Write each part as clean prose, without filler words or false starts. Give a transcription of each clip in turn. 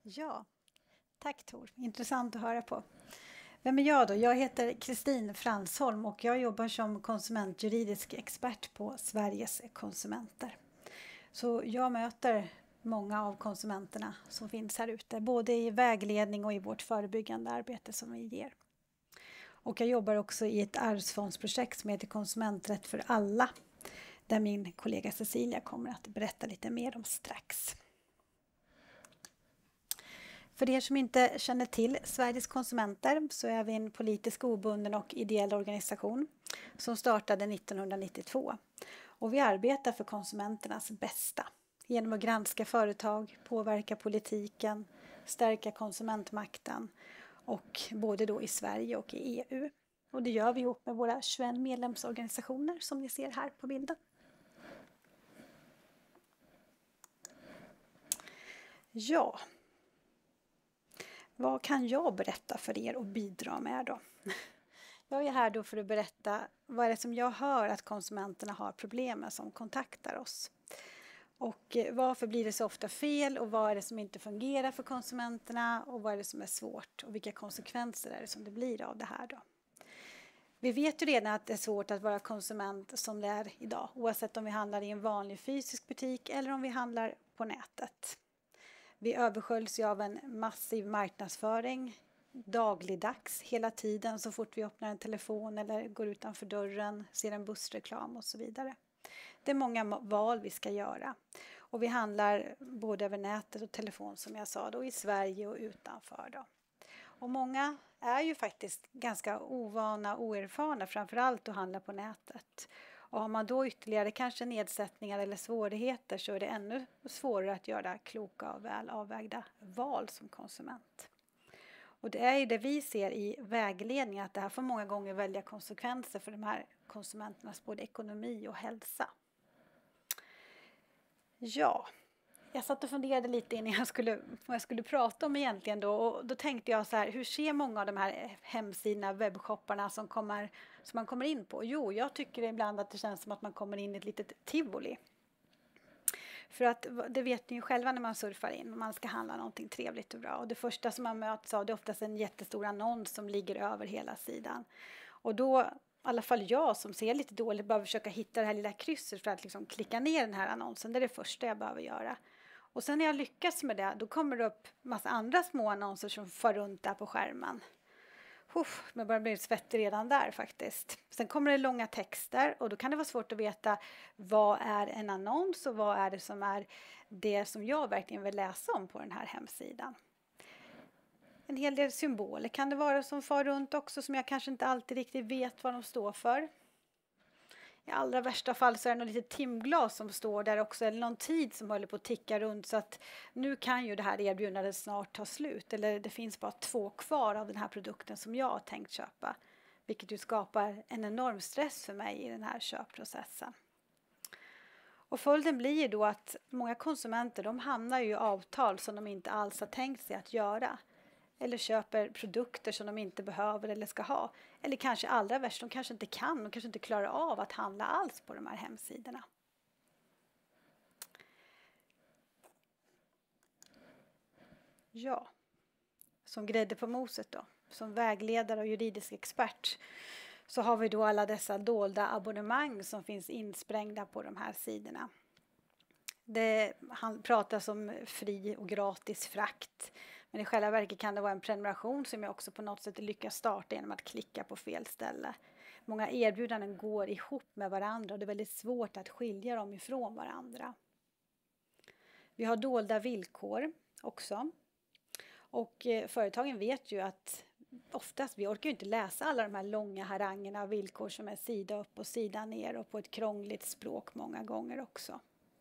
Ja, tack Tor. Intressant att höra på. Vem är jag då? Jag heter Kristin Fransholm och jag jobbar som konsumentjuridisk expert på Sveriges konsumenter. Så jag möter många av konsumenterna som finns här ute, både i vägledning och i vårt förebyggande arbete som vi ger. Och jag jobbar också i ett arvsfondsprojekt som heter Konsumenträtt för alla, där min kollega Cecilia kommer att berätta lite mer om strax. För er som inte känner till Sveriges konsumenter så är vi en politisk obunden och ideell organisation som startade 1992. Och vi arbetar för konsumenternas bästa genom att granska företag, påverka politiken, stärka konsumentmakten och både då i Sverige och i EU. Och det gör vi ihop med våra 21 medlemsorganisationer som ni ser här på bilden. Ja. Vad kan jag berätta för er och bidra med då? Jag är här då för att berätta vad är det som jag hör att konsumenterna har problem med som kontaktar oss. Och varför blir det så ofta fel och vad är det som inte fungerar för konsumenterna och vad är det som är svårt och vilka konsekvenser är det som det blir av det här då? Vi vet ju redan att det är svårt att vara konsument som det är idag, oavsett om vi handlar i en vanlig fysisk butik eller om vi handlar på nätet. Vi översköljs av en massiv marknadsföring dagligdags hela tiden så fort vi öppnar en telefon eller går utanför dörren, ser en bussreklam och så vidare. Det är många val vi ska göra och vi handlar både över nätet och telefon som jag sa då i Sverige och utanför då. Och många är ju faktiskt ganska ovana och oerfarna framförallt att handla på nätet. Och har man då ytterligare kanske nedsättningar eller svårigheter så är det ännu svårare att göra kloka och väl avvägda val som konsument. Och det är ju det vi ser i vägledning att det här får många gånger välja konsekvenser för de här konsumenternas både ekonomi och hälsa. Ja, jag satt och funderade lite innan vad jag skulle prata om egentligen då. Och då tänkte jag så här, hur ser många av de här hemsidorna, webbshopparna som man kommer in på? Jo, jag tycker ibland att det känns som att man kommer in i ett litet tivoli. För att det vet ni ju själva när man surfar in och man ska handla någonting trevligt och bra. Och det första som man möts av det är oftast en jättestor annons som ligger över hela sidan. Och då, i alla fall jag som ser lite dåligt, behöver försöka hitta det här lilla krysset för att liksom klicka ner den här annonsen. Det är det första jag behöver göra. Och sen när jag lyckas med det, då kommer det upp massa andra små annonser som far runt där på skärmen. Men börjar bli svettig redan där faktiskt. Sen kommer det långa texter och då kan det vara svårt att veta vad är en annons och vad är det som jag verkligen vill läsa om på den här hemsidan. En hel del symboler kan det vara som far runt också som jag kanske inte alltid riktigt vet vad de står för. I allra värsta fall så är det något litet timglas som står där också eller någon tid som håller på att ticka runt så att nu kan ju det här erbjudandet snart ta slut eller det finns bara 2 kvar av den här produkten som jag har tänkt köpa, vilket ju skapar en enorm stress för mig i den här köpprocessen. Och följden blir ju då att många konsumenter de hamnar ju i avtal som de inte alls har tänkt sig att göra. Eller köper produkter som de inte behöver eller ska ha. Eller kanske allra värst, de kanske inte kan, de kanske inte klarar av att handla alls på de här hemsidorna. Ja, som grädde på moset då, som vägledare och juridisk expert så har vi då alla dessa dolda abonnemang som finns insprängda på de här sidorna. Han pratar om fri och gratis frakt. Men i själva verket kan det vara en prenumeration som jag också på något sätt lyckas starta genom att klicka på fel ställe. Många erbjudanden går ihop med varandra och det är väldigt svårt att skilja dem ifrån varandra. Vi har dolda villkor också. Och företagen vet ju att oftast vi orkar ju inte läsa alla de här långa harangerna av villkor som är sida upp och sida ner och på ett krångligt språk många gånger också.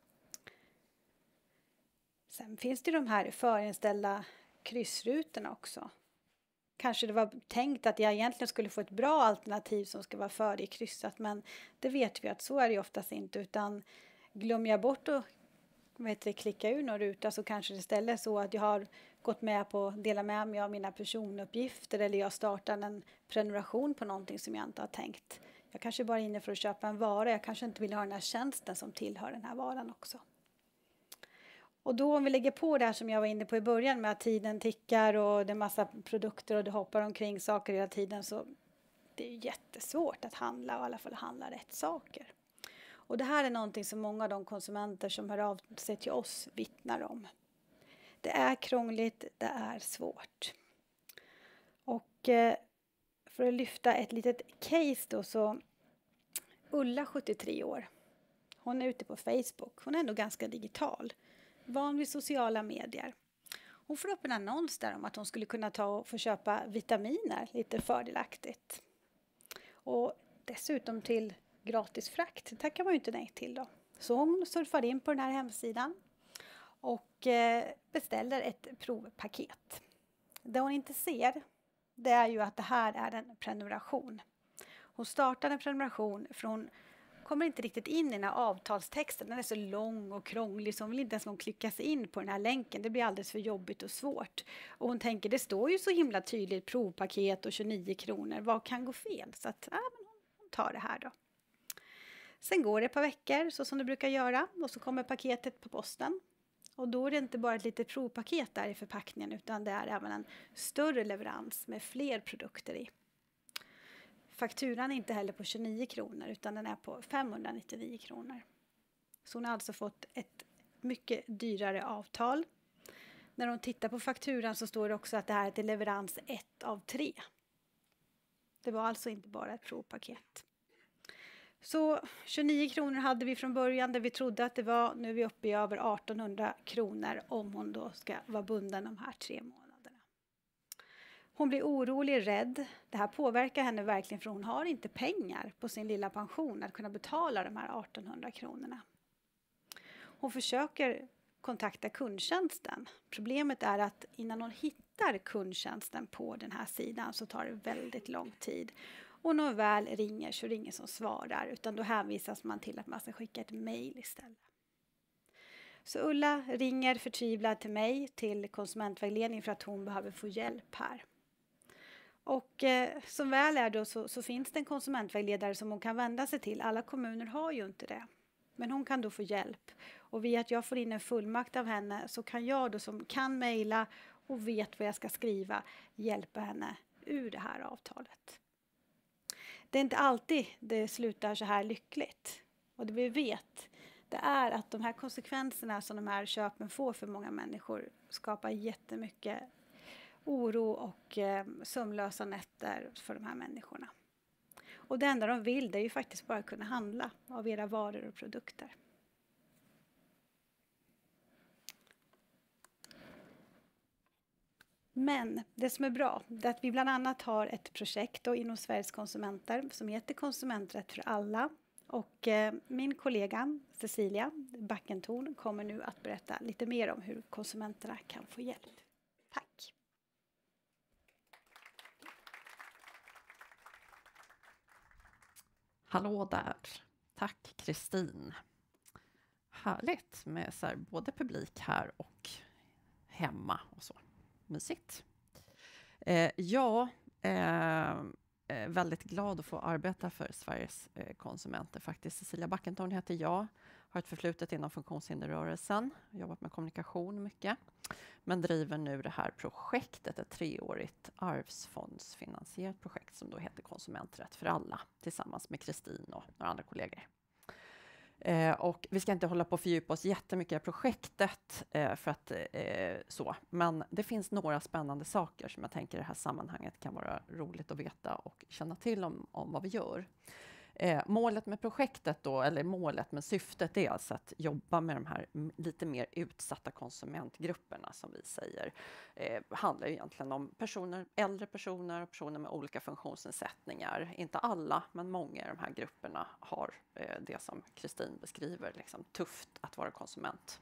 Sen finns det de här förinställda kryssrutorna också. Kanske det var tänkt att jag egentligen skulle få ett bra alternativ som ska vara förikryssat men det vet vi att så är det oftast inte utan glömmer jag bort att klicka ur någon ruta så kanske det istället är så att jag har gått med på att dela med mig av mina personuppgifter eller jag startar en prenumeration på någonting som jag inte har tänkt. Jag kanske bara är inne för att köpa en vara, jag kanske inte vill ha den här tjänsten som tillhör den här varan också. Och då om vi lägger på det här som jag var inne på i början med att tiden tickar och det är massa produkter och det hoppar omkring saker hela tiden, så det är jättesvårt att handla och i alla fall handla rätt saker. Och det här är någonting som många av de konsumenter som hör av sig till oss vittnar om. Det är krångligt, det är svårt. Och för att lyfta ett litet case då, så Ulla, 73 år. Hon är ute på Facebook. Hon är ändå ganska digital. Van vid sociala medier. Hon får upp en annons där om att hon skulle kunna ta och få köpa vitaminer lite fördelaktigt. Och dessutom till gratis frakt. Det tackar man ju inte nej till då. Så hon surfar in på den här hemsidan och beställer ett provpaket. Det hon inte ser, det är ju att det här är en prenumeration. Hon startar en prenumeration för hon kommer inte riktigt in i den här avtalstexten. Den är så lång och krånglig så hon vill inte ens klicka sig in på den här länken. Det blir alldeles för jobbigt och svårt. Och hon tänker, det står ju så himla tydligt provpaket och 29 kronor. Vad kan gå fel? Så att men hon tar det här då. Sen går det ett par veckor så som det brukar göra. Och så kommer paketet på posten. Och då är det inte bara ett litet provpaket där i förpackningen, utan det är även en större leverans med fler produkter i. Fakturan är inte heller på 29 kronor utan den är på 599 kronor. Så hon har alltså fått ett mycket dyrare avtal. När hon tittar på fakturan så står det också att det här är leverans 1 av 3. Det var alltså inte bara ett provpaket. Så 29 kronor hade vi från början där vi trodde att det var. Nu är vi uppe i över 1800 kronor om hon då ska vara bunden de här 3 månaderna. Hon blir orolig, rädd. Det här påverkar henne verkligen för hon har inte pengar på sin lilla pension att kunna betala de här 1800 kronorna. Hon försöker kontakta kundtjänsten. Problemet är att innan hon hittar kundtjänsten på den här sidan så tar det väldigt lång tid. Och när hon väl ringer så är det ingen som svarar utan då hänvisas man till att man ska skicka ett mejl istället. Så Ulla ringer förtvivlad till mig till konsumentvägledning för att hon behöver få hjälp här. Och som väl är då så finns det en konsumentvägledare som hon kan vända sig till. Alla kommuner har ju inte det. Men hon kan då få hjälp. Och via att jag får in en fullmakt av henne så kan jag då som kan mejla och vet vad jag ska skriva hjälpa henne ur det här avtalet. Det är inte alltid det slutar så här lyckligt. Och det vi vet det är att de här konsekvenserna som de här köpen får för många människor skapar jättemycket oro och sömnlösa nätter för de här människorna. Och det enda de vill det är ju faktiskt bara kunna handla av era varor och produkter. Men det som är bra är att vi bland annat har ett projekt då inom Sveriges konsumenter som heter Konsumenträtt för alla. Och min kollega Cecilia Backentorn kommer nu att berätta lite mer om hur konsumenterna kan få hjälp. Tack! Hallå där. Tack Kristin. Härligt med så här, både publik här och hemma och så. Mysigt. Väldigt glad att få arbeta för Sveriges konsumenter faktiskt. Cecilia Backentorn heter jag. Har ett förflutet inom funktionshinderrörelsen. Jobbat med kommunikation mycket. Men driver nu det här projektet, ett 3-årigt arvsfondsfinansierat projekt som då heter Konsumenträtt för alla. Tillsammans med Kristin och några andra kollegor. Och vi ska inte hålla på att fördjupa oss jättemycket i projektet men det finns några spännande saker som jag tänker i det här sammanhanget kan vara roligt att veta och känna till om vad vi gör. Målet med projektet då, eller målet med syftet är alltså att jobba med de här lite mer utsatta konsumentgrupperna som vi säger. Handlar egentligen om äldre personer och personer med olika funktionsnedsättningar. Inte alla, men många i de här grupperna har det som Kristin beskriver, liksom tufft att vara konsument.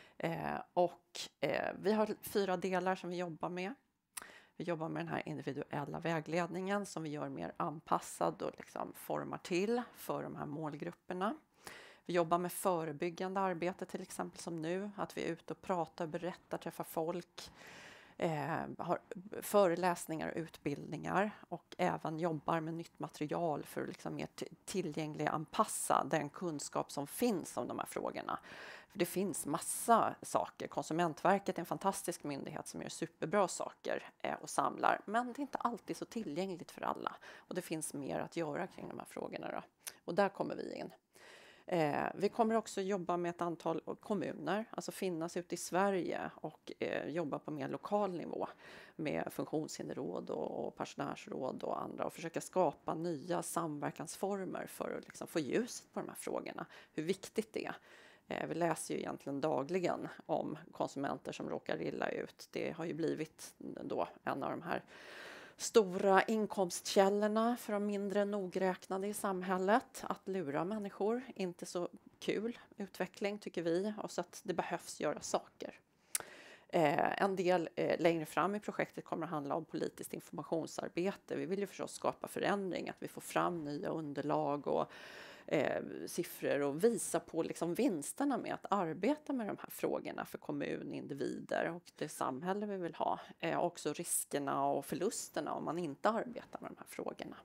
Vi har 4 delar som vi jobbar med. Vi jobbar med den här individuella vägledningen som vi gör mer anpassad och liksom formar till för de här målgrupperna. Vi jobbar med förebyggande arbete till exempel som nu, att vi är ute och pratar, berättar, träffar folk. har föreläsningar och utbildningar och även jobbar med nytt material för att liksom mer tillgänglig anpassa den kunskap som finns om de här frågorna. För det finns massa saker. Konsumentverket är en fantastisk myndighet som gör superbra saker och samlar, men det är inte alltid så tillgängligt för alla och det finns mer att göra kring de här frågorna då. Och där kommer vi in. Vi kommer också jobba med ett antal kommuner, alltså finnas ute i Sverige och jobba på mer lokal nivå med funktionshinderråd och pensionärsråd och andra och försöka skapa nya samverkansformer för att liksom få ljus på de här frågorna, hur viktigt det är. Vi läser ju egentligen dagligen om konsumenter som råkar illa ut. Det har ju blivit då en av de här stora inkomstkällorna för de mindre nogräknade i samhället. Att lura människor, inte så kul utveckling tycker vi, och så att det behövs göra saker. En del längre fram i projektet kommer att handla om politiskt informationsarbete. Vi vill ju förstås skapa förändring, att vi får fram nya underlag och siffror och visa på liksom vinsterna med att arbeta med de här frågorna för kommun, individer och det samhälle vi vill ha. Också riskerna och förlusterna om man inte arbetar med de här frågorna.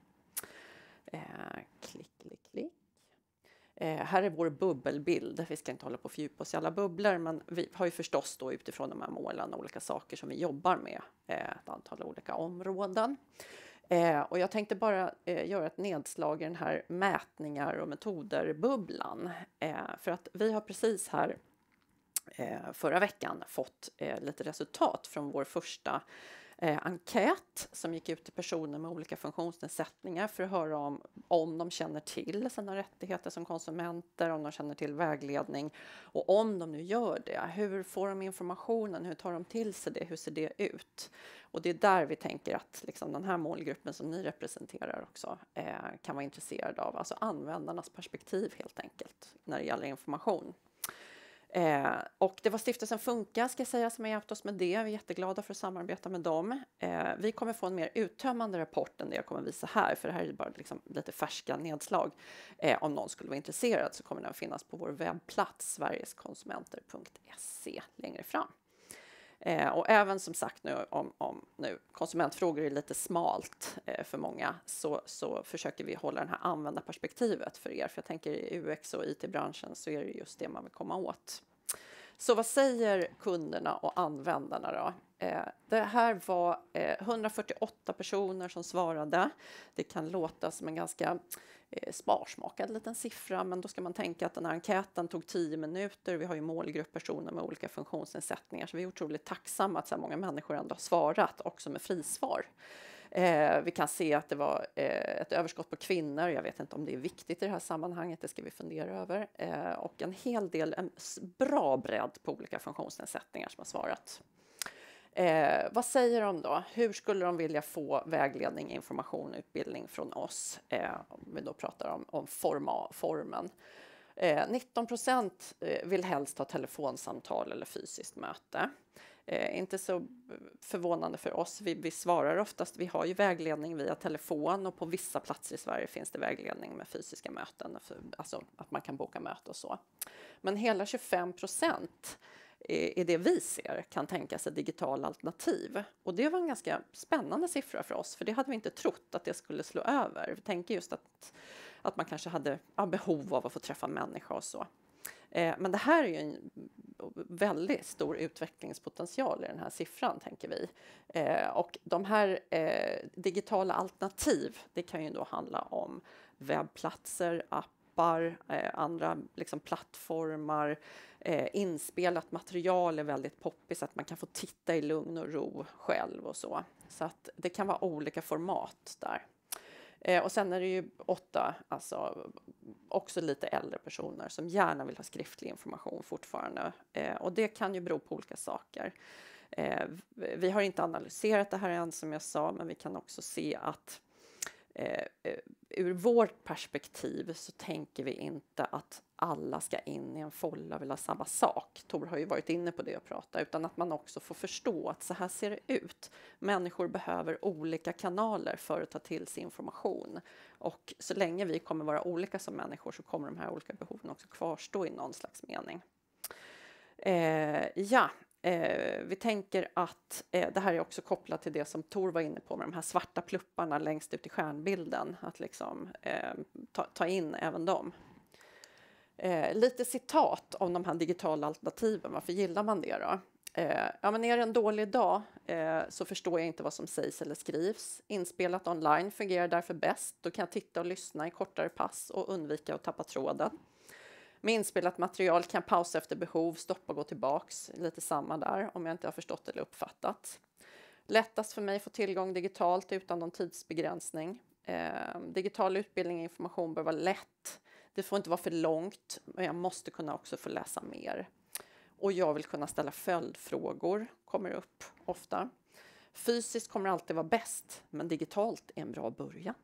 Klick. Här är vår bubbelbild. Vi ska inte hålla på och fördjupa oss i alla bubblor, men vi har ju förstås då utifrån de här målen olika saker som vi jobbar med, ett antal olika områden. Och jag tänkte bara göra ett nedslag i den här mätningar och metoder-bubblan. För att vi har precis här förra veckan fått lite resultat från vår första enkät som gick ut till personer med olika funktionsnedsättningar för att höra om de känner till sina rättigheter som konsumenter, om de känner till vägledning och om de nu gör det, hur får de informationen, hur tar de till sig det, hur ser det ut? Och det är där vi tänker att liksom den här målgruppen som ni representerar också kan vara intresserad av, alltså användarnas perspektiv helt enkelt när det gäller information. Och det var stiftelsen Funka ska jag säga som har hjälpt oss med det. Vi är jätteglada för att samarbeta med dem. Vi kommer få en mer uttömmande rapport än det jag kommer visa här, för det här är bara liksom lite färska nedslag. Om någon skulle vara intresserad så kommer den att finnas på vår webbplats sverigeskonsumenter.se längre fram. Och även som sagt nu om nu konsumentfrågor är lite smalt för många så försöker vi hålla det här användarperspektivet för er. För jag tänker i UX och IT-branschen så är det just det man vill komma åt. Så vad säger kunderna och användarna då? Det här var 148 personer som svarade. Det kan låta som en ganska sparsmakad liten siffra, men då ska man tänka att den här enkäten tog 10 minuter. Vi har ju målgrupp personer med olika funktionsnedsättningar, så vi är otroligt tacksamma att så här många människor ändå har svarat, också med frisvar. Vi kan se att det var ett överskott på kvinnor. Jag vet inte om det är viktigt i det här sammanhanget, det ska vi fundera över. Och en hel del, en bra bredd på olika funktionsnedsättningar som har svarat. Vad säger de då? Hur skulle de vilja få vägledning, information, utbildning från oss? Om vi då pratar om formen. 19% vill helst ha telefonsamtal eller fysiskt möte. Inte så förvånande för oss. Vi svarar oftast, vi har ju vägledning via telefon och på vissa platser i Sverige finns det vägledning med fysiska möten. Alltså att man kan boka möte och så. Men hela 25% i det vi ser kan tänka sig digitala alternativ. Och det var en ganska spännande siffra för oss, för det hade vi inte trott att det skulle slå över. Vi tänker just att man kanske hade behov av att få träffa människor och så. Men det här är ju en väldigt stor utvecklingspotential i den här siffran, tänker vi. Och de här digitala alternativ, det kan ju då handla om webbplatser, appar, andra liksom plattformar, inspelat material är väldigt poppis så att man kan få titta i lugn och ro själv och så. Så att det kan vara olika format där. Och sen är det ju 8, alltså också lite äldre personer som gärna vill ha skriftlig information fortfarande. Och det kan ju bero på olika saker. Vi har inte analyserat det här än som jag sa, men vi kan också se att ur vårt perspektiv så tänker vi inte att alla ska in i en folla och vill ha samma sak. Tor har ju varit inne på det och pratat, utan att man också får förstå att så här ser det ut. Människor behöver olika kanaler för att ta till sig information. Och så länge vi kommer vara olika som människor så kommer de här olika behoven också kvarstå i någon slags mening. Vi tänker att det här är också kopplat till det som Tor var inne på med de här svarta plupparna längst ut i stjärnbilden. Att liksom ta in även dem. Lite citat om de här digitala alternativen. Varför gillar man det då? Ja, men är det en dålig dag så förstår jag inte vad som sägs eller skrivs. Inspelat online fungerar därför bäst. Då kan jag titta och lyssna i kortare pass och undvika att tappa tråden. Med inspelat material kan jag pausa efter behov, stoppa och gå tillbaks. Lite samma där om jag inte har förstått eller uppfattat. Lättast för mig att få tillgång digitalt utan någon tidsbegränsning. Digital utbildning och information bör vara lätt. Det får inte vara för långt, men jag måste kunna också få läsa mer. Och jag vill kunna ställa följdfrågor, kommer upp ofta. Fysiskt kommer alltid vara bäst, men digitalt är en bra början.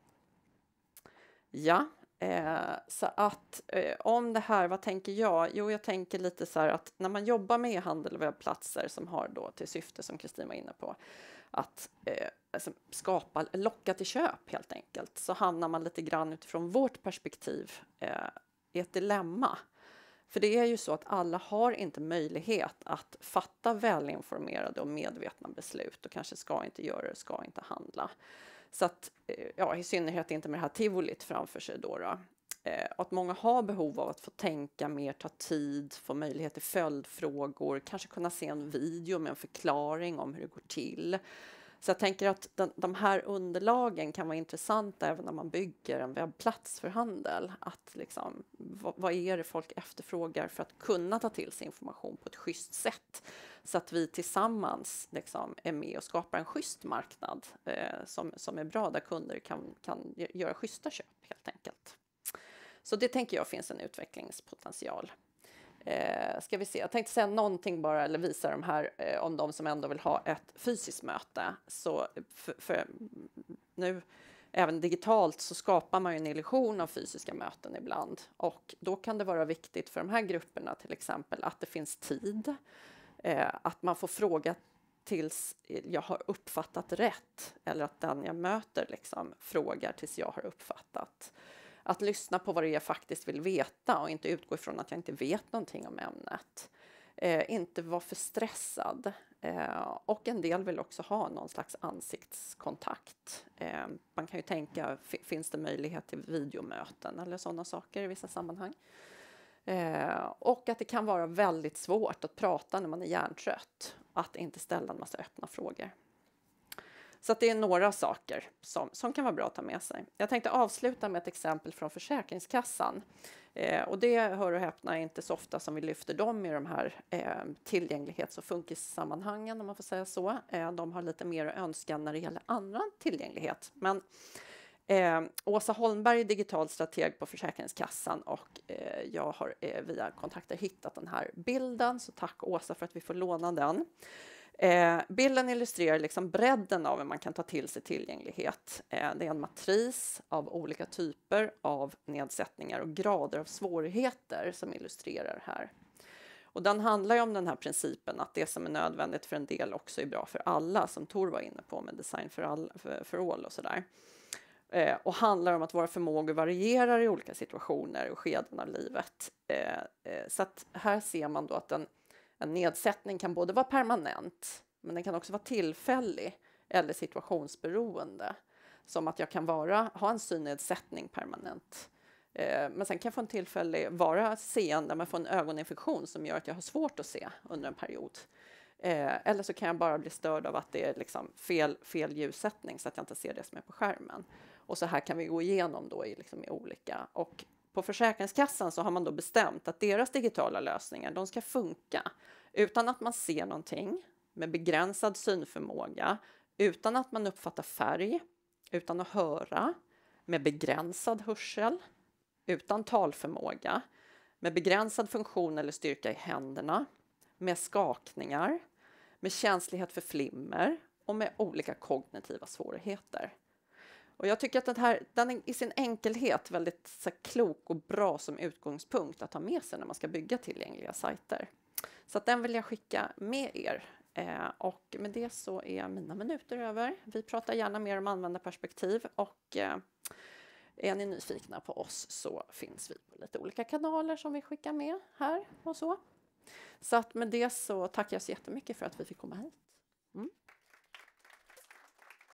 Ja, så att om det här, vad tänker jag? Jo, jag tänker lite så här att när man jobbar med e-handel och webbplatser som har då till syfte, som Kristin var inne på, att locka till köp helt enkelt, så hamnar man lite grann utifrån vårt perspektiv i ett dilemma. För det är ju så att alla har inte möjlighet att fatta välinformerade och medvetna beslut och kanske ska inte göra det, ska inte handla. Så att, ja, i synnerhet inte med det här tivolit framför sig då. Att många har behov av att få tänka mer, ta tid, få möjlighet till följdfrågor, kanske kunna se en video med en förklaring om hur det går till. Så jag tänker att de här underlagen kan vara intressanta även när man bygger en webbplats för handel. Att liksom, vad är det folk efterfrågar för att kunna ta till sig information på ett schysst sätt. Så att vi tillsammans liksom är med och skapar en schysst marknad som är bra, där kunder kan göra schyssta köp helt enkelt. Så det tänker jag finns en utvecklingspotential. Ska vi se, jag tänkte säga någonting bara, eller visa de här om de som ändå vill ha ett fysiskt möte. Så för nu, även digitalt, så skapar man ju en illusion av fysiska möten ibland. Och då kan det vara viktigt för de här grupperna till exempel att det finns tid. Att man får fråga tills jag har uppfattat rätt. Eller att den jag möter liksom frågar tills jag har uppfattat. Att lyssna på vad det är jag faktiskt vill veta och inte utgå ifrån att jag inte vet någonting om ämnet. Inte vara för stressad. Och en del vill också ha någon slags ansiktskontakt. Man kan ju tänka, finns det möjlighet till videomöten eller sådana saker i vissa sammanhang. Och att det kan vara väldigt svårt att prata när man är hjärntrött. Att inte ställa en massa öppna frågor. Så att det är några saker som kan vara bra att ta med sig. Jag tänkte avsluta med ett exempel från Försäkringskassan. Och det, hör och häpna, är inte så ofta som vi lyfter dem i de här tillgänglighets- och funkissammanhangen, om man får säga så. De har lite mer att önska när det gäller annan tillgänglighet. Men Åsa Holmberg är digital strateg på Försäkringskassan och jag har via kontakter hittat den här bilden. Så tack Åsa för att vi får låna den. Bilden illustrerar liksom bredden av hur man kan ta till sig tillgänglighet. Det är en matris av olika typer av nedsättningar och grader av svårigheter som illustrerar här. Och den handlar ju om den här principen att det som är nödvändigt för en del också är bra för alla, som Tor var inne på med design för all och sådär. Och handlar om att våra förmågor varierar i olika situationer och skeden av livet. Så att här ser man då att en nedsättning kan både vara permanent, men den kan också vara tillfällig eller situationsberoende. Som att jag kan ha en synnedsättning permanent. Men sen kan jag få en tillfällig vara seende, men få en ögoninfektion som gör att jag har svårt att se under en period. Eller så kan jag bara bli störd av att det är liksom fel ljussättning så att jag inte ser det som är på skärmen. Och så här kan vi gå igenom då i olika. Och på Försäkringskassan så har man då bestämt att deras digitala lösningar, de ska funka utan att man ser någonting, med begränsad synförmåga, utan att man uppfattar färg, utan att höra, med begränsad hörsel, utan talförmåga, med begränsad funktion eller styrka i händerna, med skakningar, med känslighet för flimmer och med olika kognitiva svårigheter. Och jag tycker att den är i sin enkelhet väldigt klok och bra som utgångspunkt att ha med sig när man ska bygga tillgängliga sajter. Så att den vill jag skicka med er. Och med det så är mina minuter över. Vi pratar gärna mer om användarperspektiv och är ni nyfikna på oss så finns vi på lite olika kanaler som vi skickar med här och så. Så att med det så tackar jag så jättemycket för att vi fick komma hit.